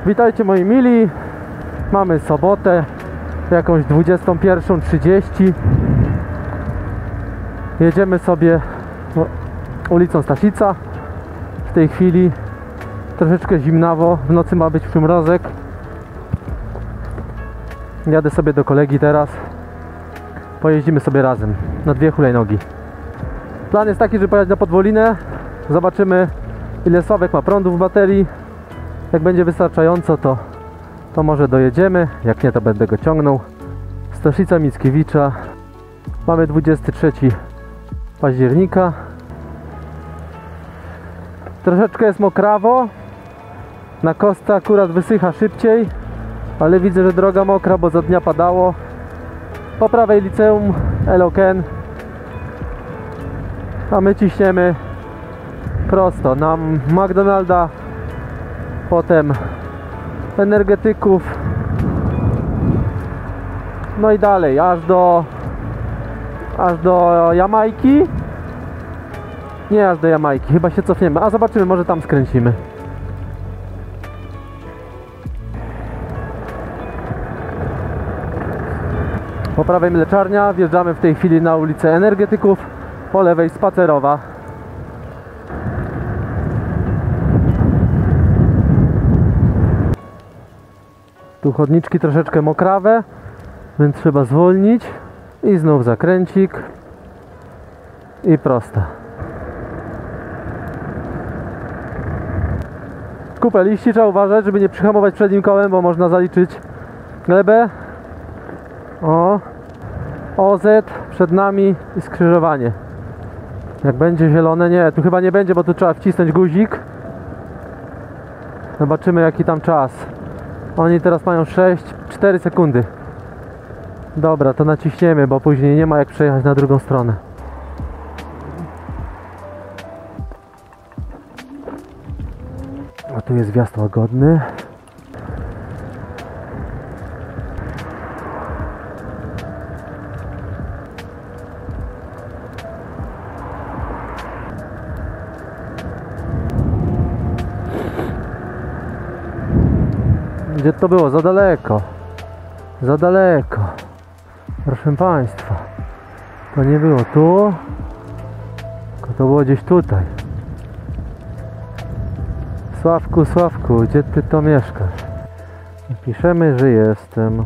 Witajcie moi mili. Mamy sobotę, jakąś 21:30. Jedziemy sobie ulicą Staszica. W tej chwili troszeczkę zimnawo, w nocy ma być przymrozek. Jadę sobie do kolegi teraz. Pojeździmy sobie razem na dwie hulajnogi. Plan jest taki, że pojechać na Podwolinę. Zobaczymy, ile Sławek ma prądu w baterii. Jak będzie wystarczająco, to może dojedziemy. Jak nie, to będę go ciągnął. Staszica Mickiewicza. Mamy 23 października. Troszeczkę jest mokrawo. Na kostce akurat wysycha szybciej, ale widzę, że droga mokra, bo za dnia padało. Po prawej liceum Eloken. A my ciśniemy prosto na McDonalda, potem energetyków, no i dalej aż do Jamajki. Nie aż do Jamajki, chyba się cofniemy, a zobaczymy, może tam skręcimy. Po prawej mleczarnia, wjeżdżamy w tej chwili na ulicę Energetyków, po lewej Spacerowa. Tu chodniczki troszeczkę mokrawe, więc trzeba zwolnić i znów zakręcik i prosto. Kupę liści, trzeba uważać, żeby nie przyhamować przednim kołem, bo można zaliczyć glebę. O, OZ przed nami i skrzyżowanie. Jak będzie zielone, nie, tu chyba nie będzie, bo tu trzeba wcisnąć guzik. Zobaczymy, jaki tam czas. Oni teraz mają 4 sekundy. Dobra, to naciśniemy, bo później nie ma jak przejechać na drugą stronę. A tu jest wjazd łagodny. Gdzie to było? Za daleko. Za daleko. Proszę Państwa. To nie było tu, tylko to było gdzieś tutaj. Sławku, Sławku, gdzie Ty to mieszkasz? Piszemy, że jestem.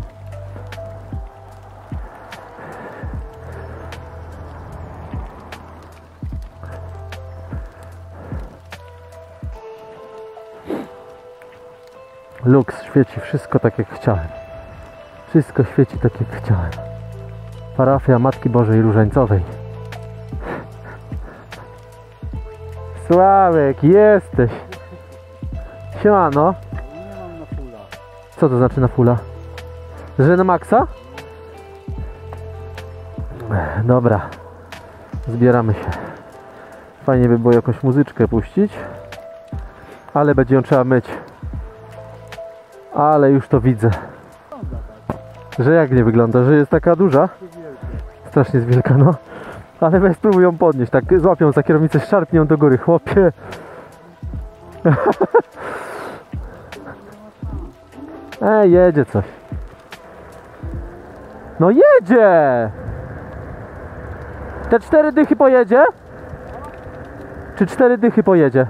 Lux świeci wszystko tak jak chciałem. Wszystko świeci tak jak chciałem. Parafia Matki Bożej Różańcowej. Sławek, jesteś. Siemano. Nie mam na fulla. Co to znaczy na fulla? Że na maksa? Dobra. Zbieramy się. Fajnie by było jakąś muzyczkę puścić. Ale będzie ją trzeba myć. Ale już to widzę. Że jak nie wygląda? Że jest taka duża? Strasznie jest wielka, no. Ale weź spróbuj ją podnieść. Tak złapią za kierownicę, szarpnią do góry. Chłopie. Jedzie coś. No jedzie! Te 4 dychy pojedzie? Czy 4 dychy pojedzie?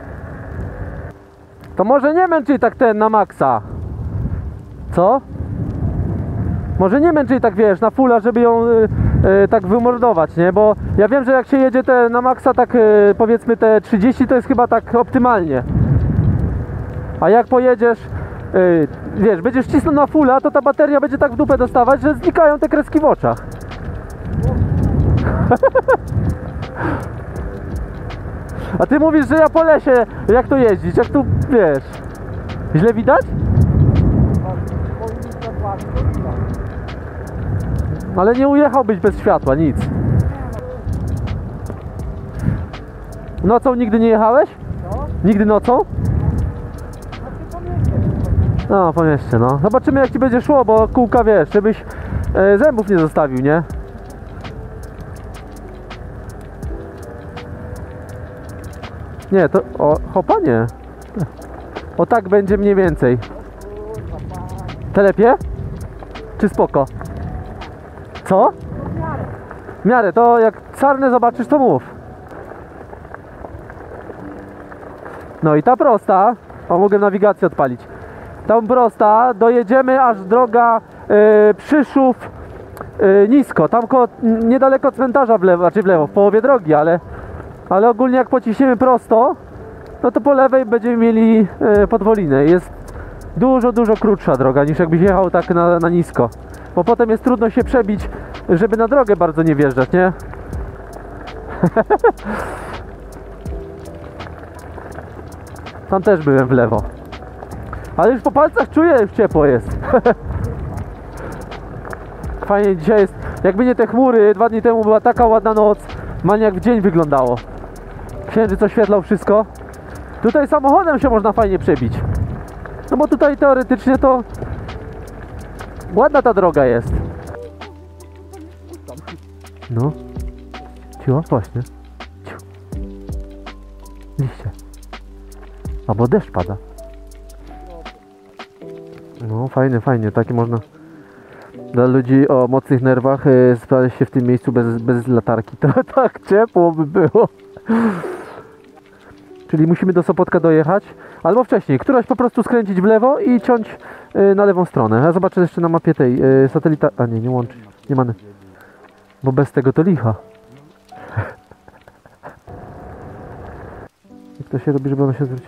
To może nie męczyj tak ten na maksa. Co? Może nie męczyj tak, wiesz, na fulla, żeby ją tak wymordować, nie? Bo ja wiem, że jak się jedzie te na maksa tak powiedzmy te 30, to jest chyba tak optymalnie. A jak pojedziesz, wiesz, będziesz cisnął na fulla, to ta bateria będzie tak w dupę dostawać, że znikają te kreski w oczach. A ty mówisz, że ja po lesie, jak to jeździć, jak tu, wiesz, źle widać? Ale nie ujechałbyś bez światła, nic. Nocą nigdy nie jechałeś? Co? Nigdy nocą? No, po mieście, no. Zobaczymy, jak ci będzie szło, bo kółka, wiesz, żebyś zębów nie zostawił, nie? Nie, to... O, hopa, nie. O tak będzie mniej więcej. Telepie? Czy spoko? Co? W miarę, to jak sarnę zobaczysz, to mów. No i ta prosta, o, mogę nawigację odpalić. Tam prosta, dojedziemy aż droga Przyszów nisko, tam niedaleko cmentarza w lewo, znaczy w lewo, w połowie drogi, ale ogólnie jak pociśniemy prosto, no to po lewej będziemy mieli podwolinę. Jest dużo krótsza droga niż jakbyś jechał tak na nisko, bo potem jest trudno się przebić, żeby na drogę bardzo nie wjeżdżać, nie? Tam też byłem w lewo. Ale już po palcach czuję, już ciepło jest. Fajnie dzisiaj jest. Jakby nie te chmury, 2 dni temu była taka ładna noc. Jak w dzień wyglądało. Księżyc oświetlał wszystko. Tutaj samochodem się można fajnie przebić. No bo tutaj teoretycznie to ładna ta droga jest. No. Cicho, właśnie. Cicho. Liście. Albo deszcz pada. No fajnie, takie można. Dla ludzi o mocnych nerwach znaleźć się w tym miejscu bez latarki. To tak ciepło by było. Czyli musimy do Sopotka dojechać, albo wcześniej, któraś po prostu skręcić w lewo i ciąć na lewą stronę. Ja zobaczę jeszcze na mapie tej satelita. A nie łączy. Nie mamy. Bo bez tego to licha. Jak to się robi, żeby ona się zwróciła?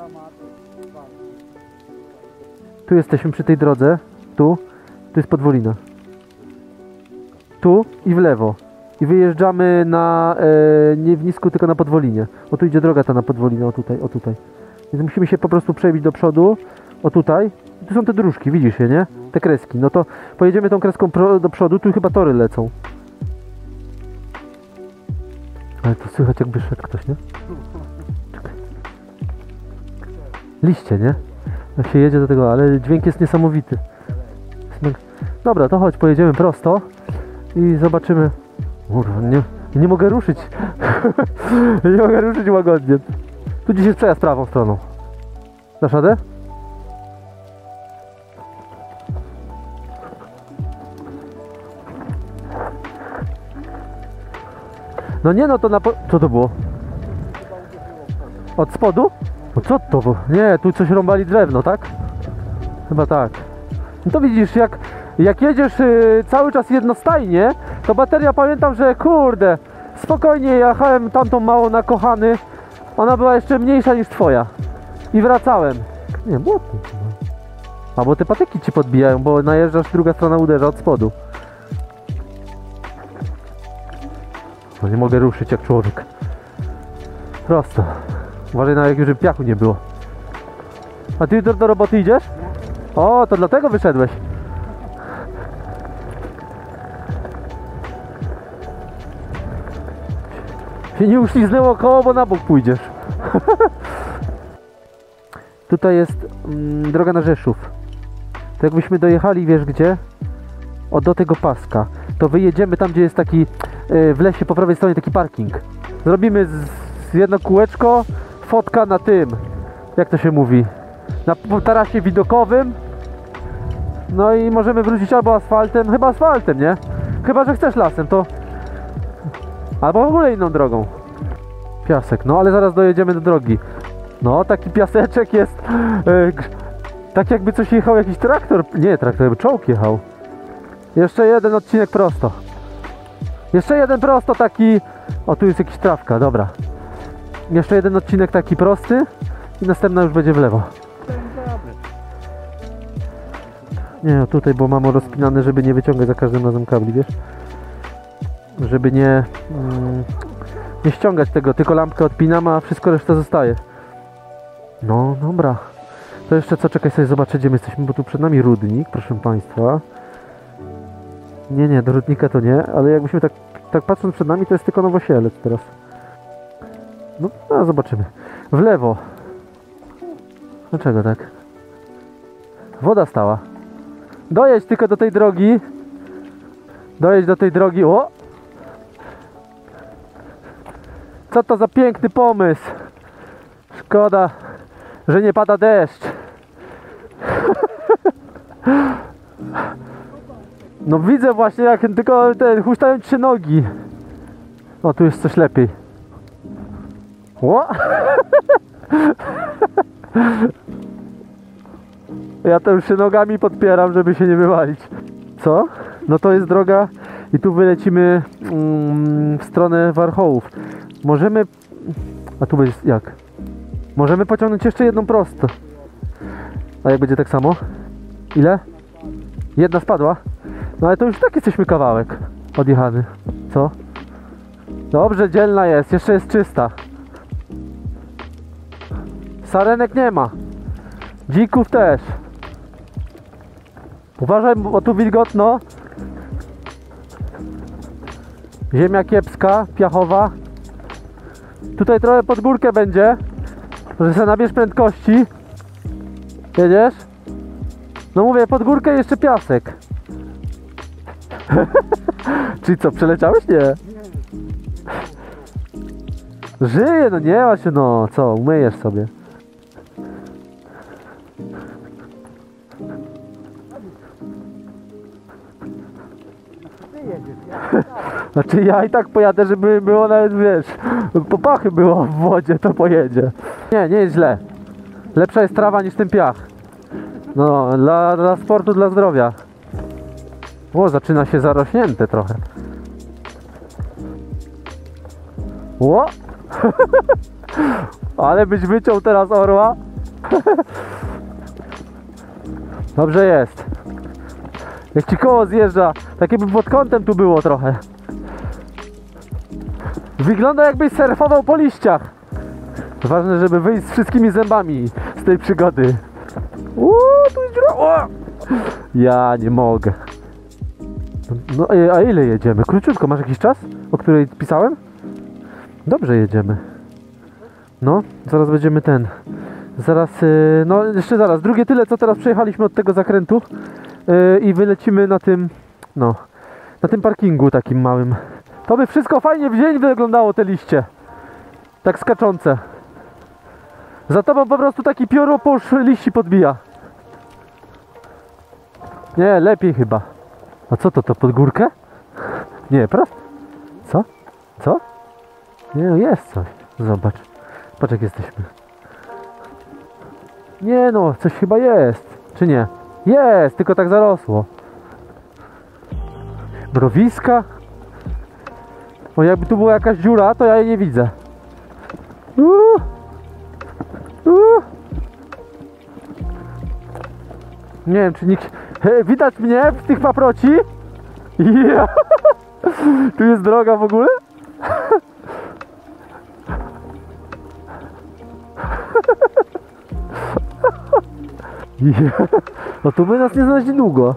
Tu jesteśmy przy tej drodze. Tu jest podwolina. Tu i w lewo. I wyjeżdżamy na nie w nisku, tylko na podwolinie. O, tu idzie droga ta na podwolinę, o tutaj. Więc musimy się po prostu przebić do przodu. O tutaj. I tu są te dróżki, widzisz je, nie? Te kreski. No to pojedziemy tą kreską do przodu. Tu chyba tory lecą. Ale tu słychać, jakby szedł ktoś, nie? Czekaj. Liście, nie? Jak się jedzie do tego, ale dźwięk jest niesamowity. Dobra, to chodź, pojedziemy prosto i zobaczymy. Kurwa, nie mogę ruszyć. Nie mogę ruszyć łagodnie. Tu gdzieś jest przejazd prawą stroną. Dasz radę? No nie, no to co to było? Od spodu? No co to było? Nie, tu coś rąbali drewno, tak? Chyba tak. No to widzisz, jak jedziesz cały czas jednostajnie, to bateria, pamiętam, że kurde, spokojnie jechałem tamtą małą na Kochany. Ona była jeszcze mniejsza niż twoja. I wracałem. Nie, błotny. Albo te patyki ci podbijają, bo najeżdżasz, druga strona uderza od spodu. No nie mogę ruszyć jak człowiek. Prosto. Uważaj, na jak piachu nie było. A ty do roboty idziesz? O, to dlatego wyszedłeś. Się nie uśliznęło koło, bo na bok pójdziesz. Tutaj jest droga na Rzeszów. To jakbyśmy dojechali, wiesz gdzie? O, do tego paska. To wyjedziemy tam, gdzie jest taki w lesie po prawej stronie taki parking. Zrobimy jedno kółeczko, fotka na tym, jak to się mówi, na tarasie widokowym. No i możemy wrócić albo asfaltem, chyba asfaltem, nie? Chyba że chcesz lasem, to albo w ogóle inną drogą. Piasek, no ale zaraz dojedziemy do drogi. No, taki piaseczek jest. Tak jakby coś jechał, jakiś traktor. Nie, traktor, jakby czołg jechał. Jeszcze jeden odcinek prosto. Jeszcze jeden prosto taki. O, tu jest jakiś trawka, dobra. Jeszcze jeden odcinek taki prosty i następna już będzie w lewo. Nie, no tutaj, bo mamy rozpinane, żeby nie wyciągać za każdym razem kabli, wiesz? Żeby nie ściągać tego, tylko lampkę odpinam, a wszystko reszta zostaje. No, dobra. To jeszcze co, czekaj sobie zobaczę, gdzie my jesteśmy, bo tu przed nami Rudnik, proszę Państwa. Nie, do Rudnika to nie, ale jakbyśmy tak patrząc przed nami, to jest tylko Nowosielec teraz. No, zobaczymy. W lewo. Dlaczego tak? Woda stała. Dojedź tylko do tej drogi. Dojedź do tej drogi. O! Co to za piękny pomysł. Szkoda, że nie pada deszcz. No widzę właśnie, jak tylko huśtają ci się nogi. O, tu jest coś lepiej. O! Ja to już się nogami podpieram, żeby się nie wywalić. Co? No to jest droga i tu wylecimy w stronę Warchołów. Możemy... A tu jest jak? Możemy pociągnąć jeszcze jedną prosto. A jak będzie tak samo? Ile? Jedna spadła? No ale to już tak jesteśmy kawałek odjechany. Co? Dobrze, dzielna jest, jeszcze jest czysta. Sarenek nie ma. Dzików też. Uważaj, bo tu wilgotno. Ziemia kiepska, piachowa. Tutaj trochę pod górkę będzie, że sobie nabierz prędkości. Jedziesz? No mówię, pod górkę jeszcze piasek. Czyli co, przeleciałeś? Nie. Żyje, no nie ma się, no co, umyjesz sobie. Znaczy ja i tak pojadę, żeby było nawet, wiesz, popachy było w wodzie, to pojedzie. Nie, nie jest źle. Lepsza jest trawa niż ten piach. No, dla sportu, dla zdrowia. O, zaczyna się zarośnięte trochę. O! Ale byś wyciął teraz orła. Dobrze jest. Jak ci koło zjeżdża, tak jakby pod kątem tu było trochę. Wygląda jakbyś surfował po liściach. Ważne, żeby wyjść z wszystkimi zębami z tej przygody. Tu jest dziura. O! Ja nie mogę. No a ile jedziemy? Króciutko, masz jakiś czas, o której pisałem? Dobrze jedziemy. No, zaraz będziemy zaraz, no jeszcze zaraz, drugie tyle co teraz przejechaliśmy od tego zakrętu i wylecimy na tym, no, na tym parkingu takim małym. To by wszystko fajnie w dzień wyglądało, te liście. Tak skaczące. Za tobą po prostu taki pióropusz liści podbija. Nie, lepiej chyba. A co to pod górkę? Nie, prosto. Co? Co? Nie, jest coś. Zobacz. Patrz jak jesteśmy. Nie no, coś chyba jest. Czy nie? Jest, tylko tak zarosło. Mrowiska? O, jakby tu była jakaś dziura, to ja jej nie widzę. Nie wiem, czy nikt... Widać mnie w tych paproci? Yeah. Tu jest droga w ogóle? Yeah. No tu by nas nie znaleźli długo.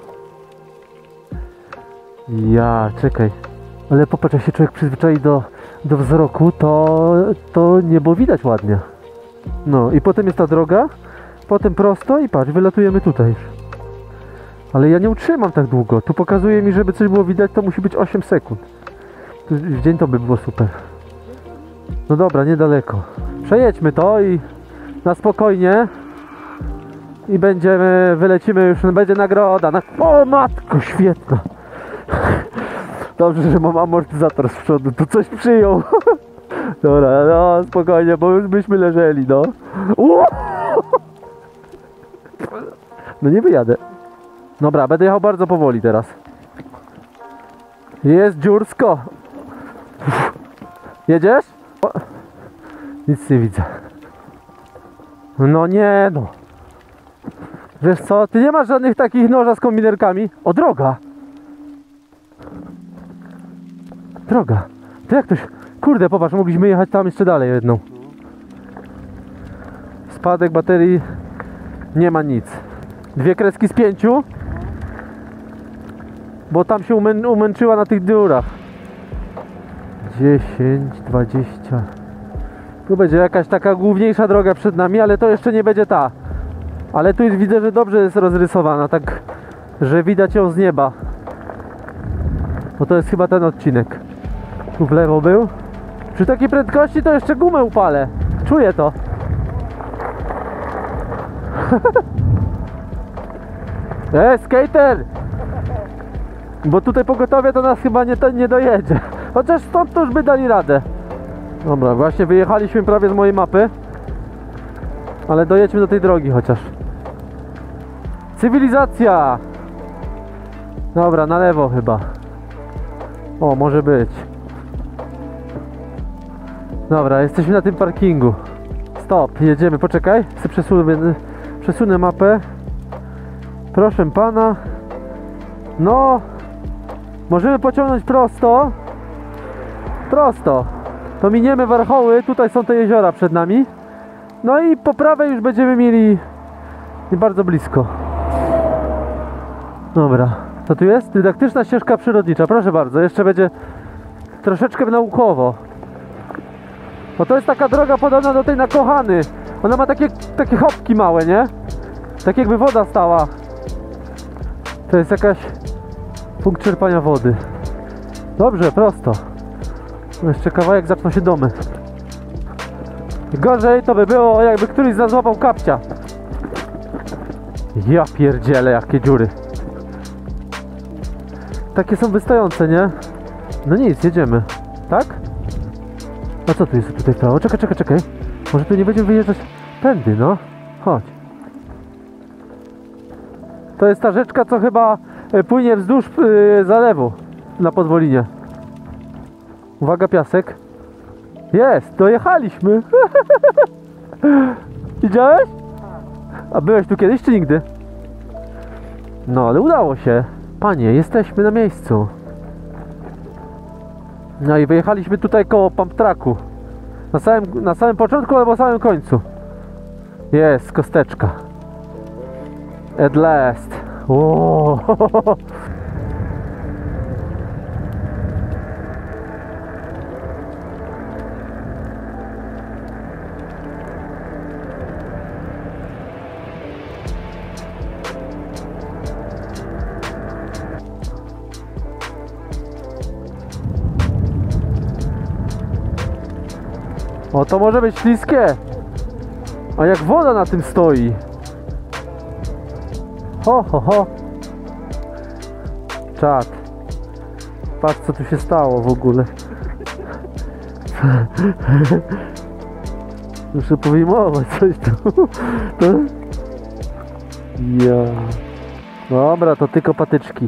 Ja, czekaj. Ale popatrz, jak się człowiek przyzwyczai do wzroku, to niebo widać ładnie. No i potem jest ta droga, potem prosto i patrz, wylatujemy tutaj już. Ale ja nie utrzymam tak długo. Tu pokazuje mi, żeby coś było widać, to musi być 8 sekund. W dzień to by było super. No dobra, niedaleko. Przejedźmy to i na spokojnie. I wylecimy już, będzie nagroda. O matko, świetna. Dobrze, że mam amortyzator z przodu, tu coś przyjął. Dobra, no spokojnie, bo już byśmy leżeli, no. No nie wyjadę. Dobra, będę jechał bardzo powoli teraz. Jest dziursko. Jedziesz? O. Nic nie widzę. No nie no. Wiesz co, ty nie masz żadnych takich noża z kombinerkami? O, droga. Droga. To jak ktoś... Kurde, popatrz, mogliśmy jechać tam jeszcze dalej jedną. Spadek baterii. Nie ma nic. 2 kreski z 5. Bo tam się umęczyła na tych dziurach. 10, 20. Tu będzie jakaś taka główniejsza droga przed nami, ale to jeszcze nie będzie ta. Ale tu już widzę, że dobrze jest rozrysowana, tak, że widać ją z nieba. Bo to jest chyba ten odcinek. Tu w lewo był. Przy takiej prędkości to jeszcze gumę upalę. Czuję to. Skater! Bo tutaj pogotowie to nas chyba nie dojedzie. Chociaż stąd to już by dali radę. Dobra, właśnie wyjechaliśmy prawie z mojej mapy. Ale dojedźmy do tej drogi chociaż. Cywilizacja! Dobra, na lewo chyba. O, może być. Dobra, jesteśmy na tym parkingu. Stop, jedziemy, poczekaj. Przesunę mapę. Proszę pana. No. Możemy pociągnąć prosto. Prosto. To miniemy Warchoły. Tutaj są te jeziora przed nami. No i po prawej już będziemy mieli bardzo blisko. Dobra. Co tu jest? Dydaktyczna ścieżka przyrodnicza. Proszę bardzo. Jeszcze będzie troszeczkę naukowo. Bo to jest taka droga podobna do tej na Kochany. Ona ma takie chopki małe, nie? Tak jakby woda stała. To jest jakaś punkt czerpania wody. Dobrze, prosto. Jeszcze kawałek, zaczną się domy. Gorzej to by było, jakby któryś z nas złapał kapcia. Ja pierdzielę, jakie dziury. Takie są wystające, nie? No nic, jedziemy. Tak? A co tu jest tutaj w prawo? Czekaj. Może tu nie będziemy wyjeżdżać tędy, no? Chodź. To jest ta rzeczka, co chyba płynie wzdłuż zalewu na Podwolinie. Uwaga, piasek. Jest, dojechaliśmy. Widziałeś? A byłeś tu kiedyś, czy nigdy? No, ale udało się. Panie, jesteśmy na miejscu. No i wyjechaliśmy tutaj koło pump tracku. Na samym początku albo samym końcu. Jest, kosteczka. At last. Wow. O, to może być śliskie. A jak woda na tym stoi. Ho. Czad. Patrz, co tu się stało w ogóle. Muszę powyjmować coś tu. To... Ja. Dobra, to tylko patyczki.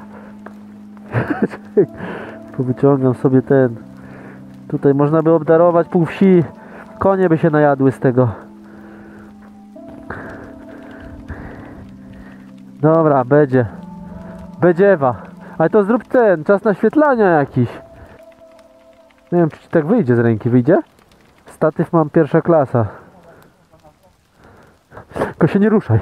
Powyciągam sobie ten. Tutaj można by obdarować pół wsi. Konie by się najadły z tego. Dobra, Bedziewa. Ale to zrób ten, czas naświetlania jakiś. Nie wiem, czy ci tak wyjdzie z ręki. Wyjdzie? Statyw mam pierwsza klasa. Tylko się nie ruszaj.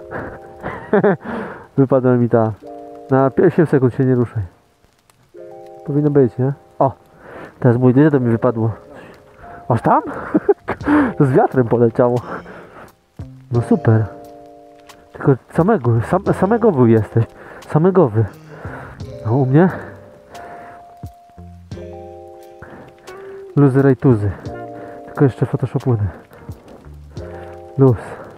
Wypadła mi ta. Na 8 sekund się nie ruszaj. Powinno być, nie? O! Teraz mój gdzie to mi wypadło. Aż tam? To z wiatrem poleciało. No super. Tylko samego wy jesteś. Samego wy. No u mnie? Luzy rajtuzy. Tylko jeszcze photoshopuny. Luz.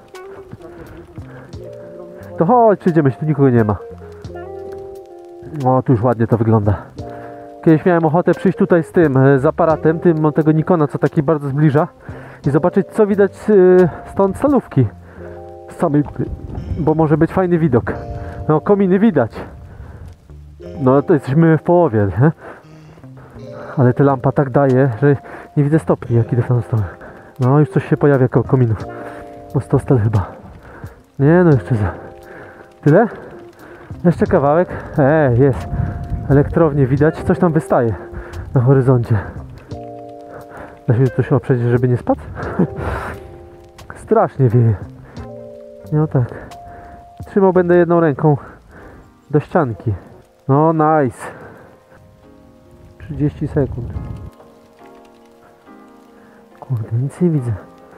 To chodź, przyjdziemy się, tu nikogo nie ma. O, tu już ładnie to wygląda. Kiedyś miałem ochotę przyjść tutaj z tym, z aparatem, mam tego Nikona, co taki bardzo zbliża i zobaczyć, co widać stąd stalówki. Z samej góry. Bo może być fajny widok. No, kominy widać. No, to jesteśmy w połowie, nie? Ale ta lampa tak daje, że nie widzę stopni, jak idę w tą stronę. No, już coś się pojawia koło kominów. No, 100 stal chyba. Nie, no jeszcze za... Tyle? Jeszcze kawałek. Jest. Elektrownię widać. Coś tam wystaje na horyzoncie. Da się coś oprzeć, żeby nie spadł? Strasznie wieje. No tak. Trzymał będę jedną ręką do ścianki. No, nice. 30 sekund. Kurde, nic nie widzę.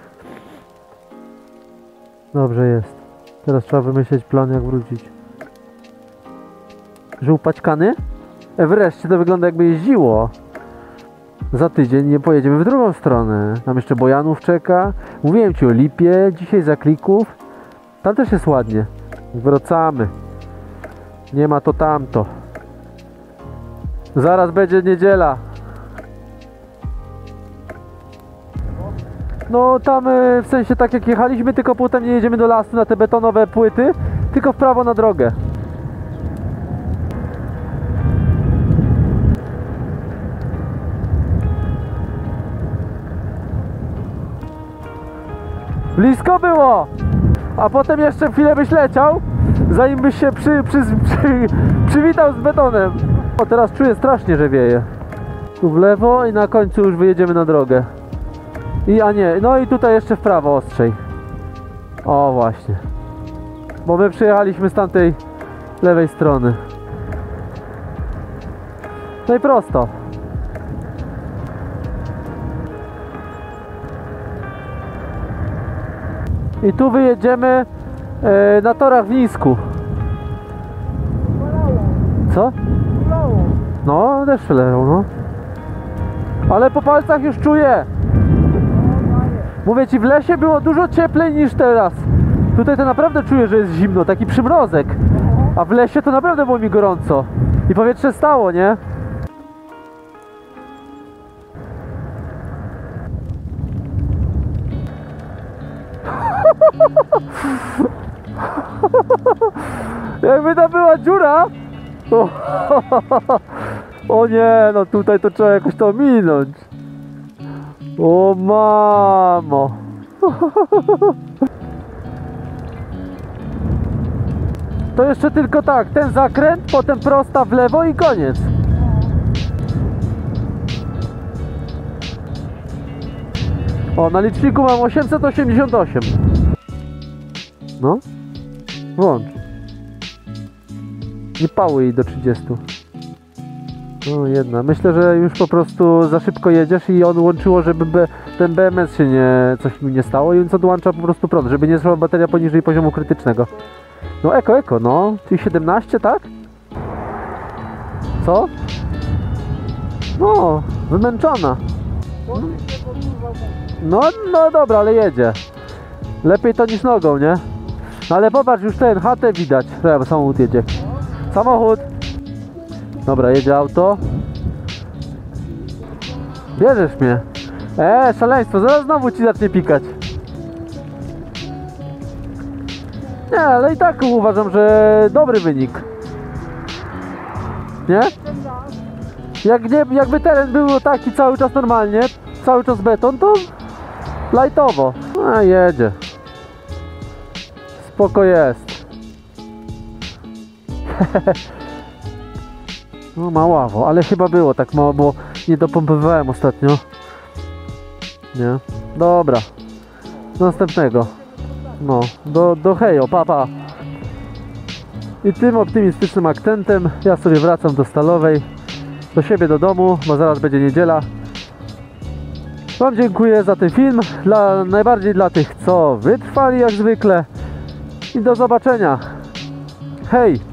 Dobrze jest. Teraz trzeba wymyśleć plan, jak wrócić. Żół paćkany? Wreszcie to wygląda, jakby jeździło. Za tydzień nie pojedziemy w drugą stronę. Tam jeszcze Bojanów czeka. Mówiłem ci o Lipie. Dzisiaj Zaklików. Tam też jest ładnie. Wracamy. Nie ma to tamto. Zaraz będzie niedziela. No tam w sensie tak jak jechaliśmy, tylko potem nie jedziemy do lasu na te betonowe płyty, tylko w prawo na drogę. Blisko było! A potem jeszcze chwilę byś leciał, zanim byś się przywitał z betonem. O, teraz czuję strasznie, że wieje. Tu w lewo i na końcu już wyjedziemy na drogę. A nie, no i tutaj jeszcze w prawo ostrzej. O, właśnie. Bo my przyjechaliśmy z tamtej lewej strony. No i prosto. I tu wyjedziemy na torach w Nisku. Co? No, deszcz leżał, no. Ale po palcach już czuję. Mówię ci, w lesie było dużo cieplej niż teraz. Tutaj to naprawdę czuję, że jest zimno, taki przymrozek. A w lesie to naprawdę było mi gorąco. I powietrze stało, nie? Jakby to była dziura. O nie, no tutaj to trzeba jakoś to minąć. O mamo. To jeszcze tylko tak, ten zakręt, potem prosta w lewo i koniec. O, na liczniku mam 888. No, włącz. Nie pałuj jej do 30. No jedna. Myślę, że już po prostu za szybko jedziesz i on łączyło, żeby ten BMS się coś mi nie stało, i więc odłącza po prostu prąd, żeby nie szła bateria poniżej poziomu krytycznego. No eko, no. Czyli 17, tak? Co? No, wymęczona. No dobra, ale jedzie. Lepiej to niż nogą, nie? Ale popatrz, już ten chatę widać. Bo samochód jedzie. Samochód! Dobra, jedzie auto. Bierzesz mnie. Szaleństwo, zaraz znowu ci zacznie pikać. Nie, ale i tak uważam, że dobry wynik. Nie? Jakby teren był taki cały czas normalnie, cały czas beton, to lajtowo. A jedzie. Spoko jest. No maławo, ale chyba było tak mało, bo nie dopompowałem ostatnio. Nie? Dobra. Następnego. No, do hejo, pa. I tym optymistycznym akcentem ja sobie wracam do Stalowej, do siebie, do domu, bo zaraz będzie niedziela. Wam dziękuję za ten film, najbardziej dla tych, co wytrwali jak zwykle. I do zobaczenia. Hej!